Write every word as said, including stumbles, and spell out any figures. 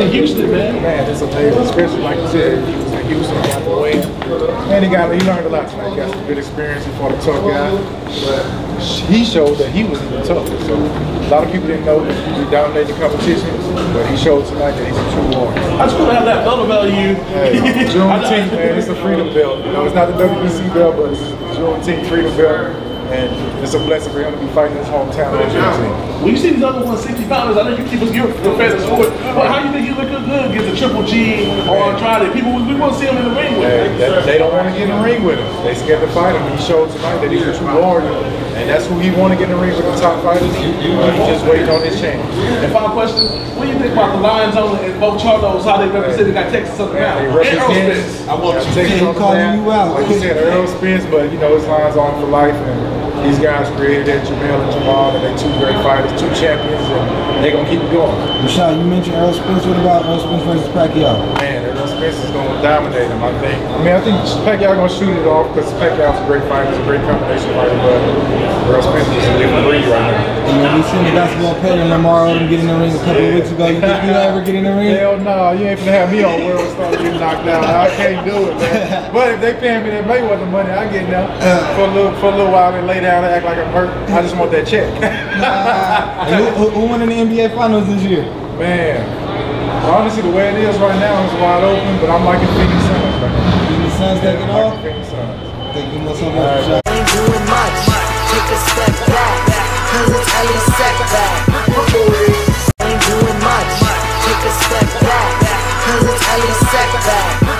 in Houston, man. Man, it's amazing, especially like you said, he was in Houston, got the win. And he got, he learned a lot tonight. He got some good experience. He fought a tough guy, but he showed that he was even tougher. So a lot of people didn't know that he dominated the competition, but he showed tonight that he's a true warrior. I just want to have that belt value. Hey, Juneteenth, man, it's a freedom belt. You know, it's not the W B C belt, but it's the Juneteenth freedom belt. And it's a blessing for him to be fighting his hometown on Juneteenth. When you see these other one sixty pounders, I know you keep us your fan sport. But how do you think you look good against a Triple G or Andrade? People, we want to see him in the ring with him. Hey, that, they don't want to get in the ring with him. They scared to fight him. He showed tonight that he's a true warrior. And that's who he want to get in the ring with the top fighters. Uh, he's just waiting on his chance. And final question, what do you think about the Lions on and both Charlos, how they represented got Texas up and down? They represent Spence. I want to take him calling you out. Like you said, Earl Spence, but you know his Lions on for life. And these guys created that, Jamel and Jamal, and they two great fighters, two champions, and they're going to keep it going. Rashard, you mentioned Earl Spence. What about Earl Spence versus Pacquiao? Man, Earl Spence is going to dominate him, I think. I mean, I think Pacquiao going to shoot it off because Pacquiao's a great fighter. He's a great combination fighter, but Earl Spence is a different breed right now. You know, we seen the basketball player and Lamar Odom get in the ring a couple of weeks ago. You think you ever get in the ring? Hell no, you ain't gonna have me on World Star getting knocked out. I can't do it, man. But if they pay me that Mayweather money, I get now for a little for a little while and lay down and act like I'm hurt. I just want that check. Hey, who, who, who won in the N B A Finals this year? Man, honestly, the way it is right now is wide open, but I'm liking Phoenix Suns right now. Phoenix Suns taking yeah, off? Phoenix Suns. Thank you so much. Ain't doing much. Take a step back, cause it's Elie Seckbach. Ain't doing much. Take a step back, cause it's Elie Seckbach.